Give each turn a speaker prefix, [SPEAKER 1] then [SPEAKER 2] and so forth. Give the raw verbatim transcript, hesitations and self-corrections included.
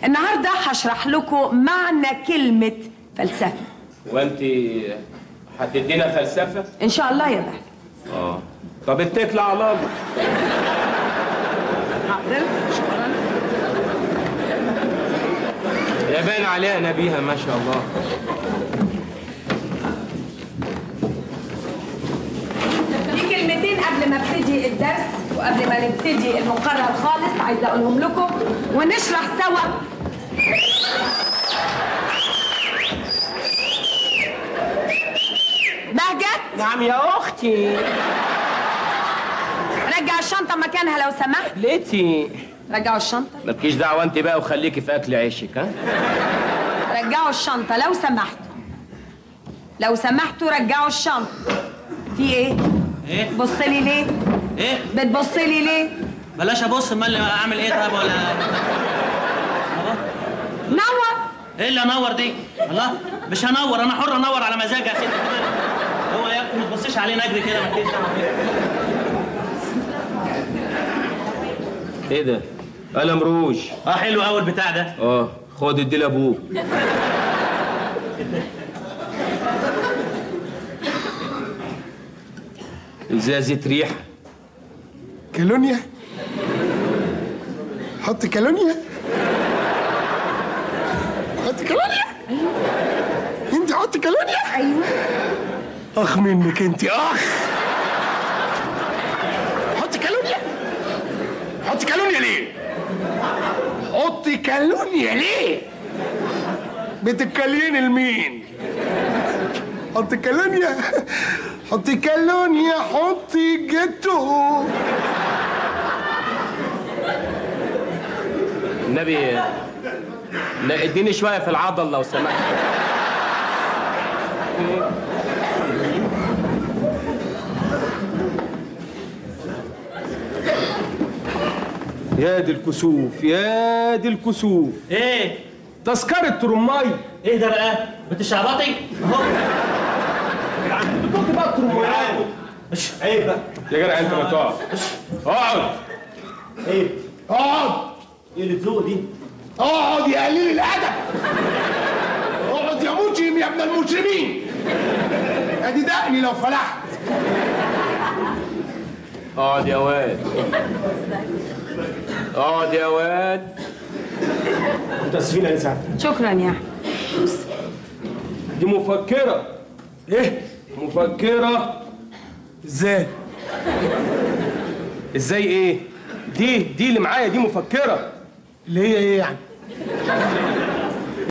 [SPEAKER 1] النهارده هشرح لكم معنى كلمة فلسفة.
[SPEAKER 2] وانت هتدينا فلسفة؟
[SPEAKER 1] إن شاء الله يا بهجة.
[SPEAKER 2] اه طب اتكل على الله.
[SPEAKER 1] حاضر، شكرا.
[SPEAKER 2] يا باين عليها نبيها ما شاء الله.
[SPEAKER 1] في كلمتين قبل ما ابتدي الدرس وقبل ما نبتدي المقرر خالص عايزة أقولهم لكم ونشرح سوا. بهجت؟
[SPEAKER 2] نعم يا أختي.
[SPEAKER 1] رجع الشنطة مكانها لو سمحت.
[SPEAKER 2] ليتي
[SPEAKER 1] رجعوا الشنطة.
[SPEAKER 2] مالكيش دعوة أنت بقى وخليكي في أكل عيشك. ها؟
[SPEAKER 1] رجعوا الشنطة لو سمحتوا. لو سمحتوا رجعوا الشنطة. في إيه؟
[SPEAKER 3] ايه؟
[SPEAKER 1] بص لي ليه؟
[SPEAKER 3] ايه؟
[SPEAKER 1] بتبص لي ليه؟
[SPEAKER 3] بلاش ابص، امال اعمل ايه طيب ولا
[SPEAKER 1] نور.
[SPEAKER 3] ايه اللي انور دي؟ الله، مش هنور، انا حر انور على مزاجي يا ستي. هو يا اختي ما تبصيش عليه نجري كده، ما تجيش دعوه بيه.
[SPEAKER 2] إيه ده؟ قلم روج.
[SPEAKER 3] اه حلو قوي البتاع ده.
[SPEAKER 2] اه خد ادي لأبوك. ازازة ريحة.
[SPEAKER 4] كالونيا. حط كالونيا. حط كالونيا. انت حط كالونيا.
[SPEAKER 1] ايوه.
[SPEAKER 4] اخ منك انت اخ. حط كالونيا. حط كالونيا ليه؟ حط كالونيا ليه؟ بتتكلمين لمين؟ حط كالونيا. حطي كالونيا. حطي جاتو.
[SPEAKER 2] النبي لا اديني شوية في العضل لو سمحت. يا دي الكسوف يا دي الكسوف.
[SPEAKER 3] ايه؟
[SPEAKER 2] تذكرة ترماي.
[SPEAKER 3] ايه ده بقى؟ بتشعبطي؟ اهو.
[SPEAKER 2] بتحط بقى الترمايات.
[SPEAKER 3] مش عيب بقى
[SPEAKER 2] يا جدع انت ما تقعد. اقعد.
[SPEAKER 3] ايه؟
[SPEAKER 4] اقعد.
[SPEAKER 3] ايه اللي تزوق دي؟
[SPEAKER 4] اقعد يا قليل الادب. اقعد يا مجرم يا ابن المجرمين. ادي دقني لو فلحت.
[SPEAKER 2] اقعد يا واد. اقعد يا واد.
[SPEAKER 4] متاسفين يا سعد.
[SPEAKER 1] شكرا يا
[SPEAKER 2] دي مفكرة.
[SPEAKER 4] ايه؟
[SPEAKER 2] مفكرة.
[SPEAKER 4] ازاي؟
[SPEAKER 2] ازاي ايه؟ دي دي اللي معايا دي مفكرة.
[SPEAKER 4] اللي هي ايه يعني؟